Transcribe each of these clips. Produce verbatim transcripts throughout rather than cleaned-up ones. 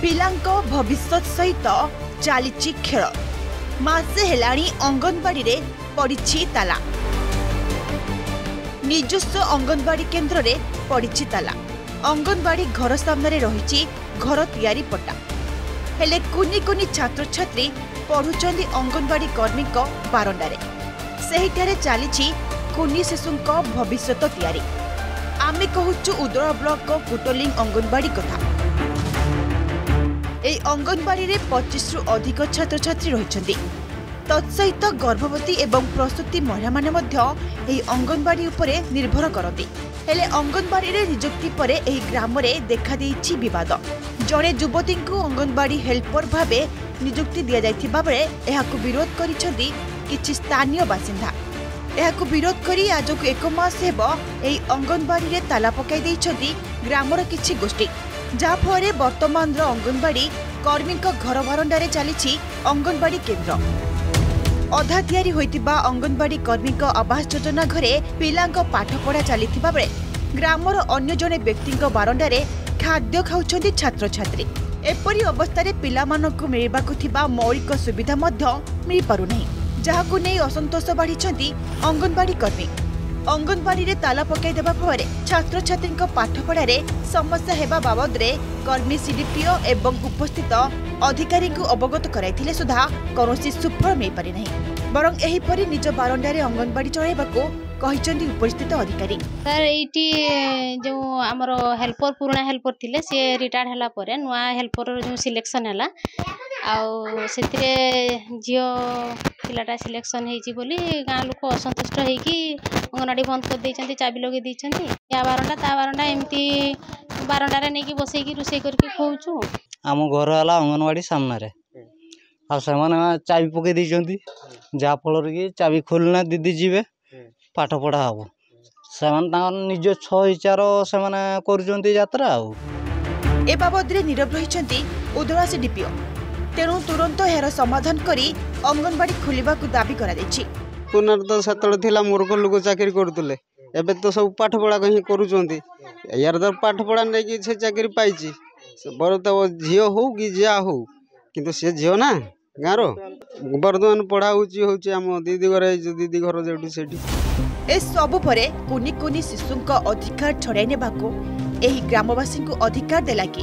पिलांको भविष्य सहित चली खेल मासे हेलाणी अंगनवाड़ी रे पड़ी ताला निजुस्व अंगनवाड़ी केन्द्र रे पड़ी ताला अंगनवाड़ी घर सामने रही घर तैयारी पट्टा हेले कुनी कुनी छात्र छात्री पढ़ुचंदी अंगनवाड़ी कर्मी बारंडारे सेहिटारे चली कुनी शिशुंक भविष्य तैयारी आमे कहूचु उदला ब्लॉक कुटलिंग अंगनवाड़ी कथा ए अंगनवाड़ी रे पच्चीस रु अधिक छात्र छात्री रहिछंदी तत्सहित गर्भवती एवं प्रसूति महिला माने मध्य एही अंगनवाड़ी उपरे निर्भर करती हेले अंगनवाड़ी रे नियुक्ति परे एही ग्राम रे देखा देइछि विवाद जड़े युवती को अंगनवाड़ी हेल्पर भावे नियुक्ति दिया जाइथिबा बेले एहाकु विरोध करिसंदी किछि स्थानीय बासिंदा एहाकु विरोध करी आज को एक मास हेबो एही अंगनवाड़ी रे ताला पकाई देइछंदी ग्रामर किछि गोष्ठी जाफरे वर्तमान अंगनवाड़ी कर्मी घर बारंडारे चली अंगनवाड़ी केन्द्र अधा तैयारी होइतिबा अंगनवाड़ी कर्मी आवास योजना घरे पिलांक पाठपढ़ा चली बेले ग्रामर अन्य जने व्यक्ति बारंडारे खाद्य खाउछंदी छात्र छात्री एपरी अवस्था पिलामानकु मिलिबाकु थिबा मौलिक सुविधा मध्य मिल पारुनै जहाकु नै असंतोष बाढ़ी अंगनवाड़ी कर्मी अंगनवाड़ी रे ताला पकाई देबा फरे छात्र छात्री पाठपढ़ा समस्या हेबा बाबद रे कर्मी सीडीपीओ एवं उपस्थित अधिकारी को अवगत कराइथिले सुधा कौनसी सुफल मिल पारि नहीं बरं एही परि निज बारंडारे अंगनवाड़ी चलाइबाकू कहिचंदी उपस्थित अधिकारी सर एटी जो हमर हेल्पर पुराना हेल्पर थिले से रिटायर्ड हला परे नुआ हेल्पर जो सिलेक्शन हला आउ सेतिरे जियो पिलाटा सिलेक्शन हेची बोली गाँ लोक असंतुष्ट हेकी अंगनवाड़ी बंद कर देइचंती चाबी लगे देइचंती या बारंडा ता बारंडा एमती बारंडा रे नेकी बसेकी रुसे करके खोउछु आम घर है अंगनवाड़ी सामने रे आ से चाबी पकई देइचंती जा फल कि चाबी खोलना दीदी जीवे पाठ पढ़ा हम से निज छार से करतरा ए बाबद रे नीरव रही उदला सीडीपीओ तेणु तुरंत यार समाधान करी अंगनवाड़ी खोलिबा को दाबी करा देछि पुनर तो सेतळे थिला मूर्ख लोक चाकरी करतुले एबे तो सब पाठ पढ़ा कहीं करूचंती यार तो पाठ पढ़ा नै कि से चाकरी पाइछि बर तो झियो हो कि जिया हो किंतु से झियो ना गाँव वर्तमान पढ़ा होची आम दीदी घर दीदी घर जेठी सेठी ए सबु परे कुनी कुनी शिशुंक अधिकार छड़ाई नेबाकू एही ग्रामवासी को अधिकार देला कि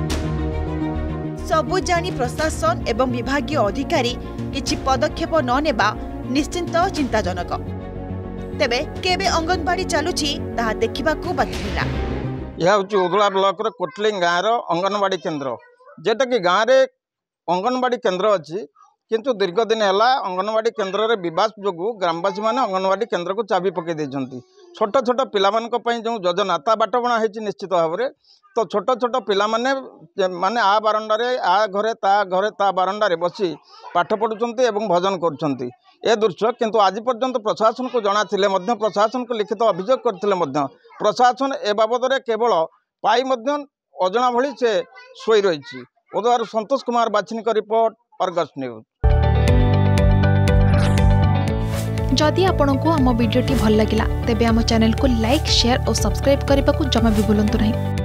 सबु जानी प्रशासन एवं विभागीय अधिकारी किछि पदक्षेप न नेबा निश्चिंत चिंताजनक तेबे केबे अंगनवाड़ी चलुछि ताहा देखिबाकू बाकी थिला यह हूँ उदला ब्लॉक कोटलिंग गाँव अंगनवाड़ी केन्द्र जेटा कि गाँव में अंगनवाड़ी केन्द्र अच्छी किंतु दीर्घ दिन है अंगनवाड़ी केन्द्र रे विवाद जो ग्रामवासी मैंने अंगनवाड़ी केन्द्र को चाबी पकई देइछंती छोट छोट पिलामानक जो योजना ता बाटबणा है निश्चित भाव में तो छोट छोट पिला माने माने आ बारंडारे आ घरे ता घरे ता बारंडारे बसी पाठ पढ़ुचंती एवं भजन करुचंती ए दृश्य किंतु आज पर्यंत प्रशासन को जना थिले मध्य प्रशासन को लिखित अभियोग करथिले मध्य प्रशासन ए बाबद रे केवल पाई मध्य अजना भली से सोई रही उदर संतोष कुमार बाछिनी का रिपोर्ट अर्गस न्यूज जदि आपंक आम भिडी भल लगा तेब आम चैनल को लाइक शेयर और सब्सक्राइब करने को जमा भी भूलु नहीं।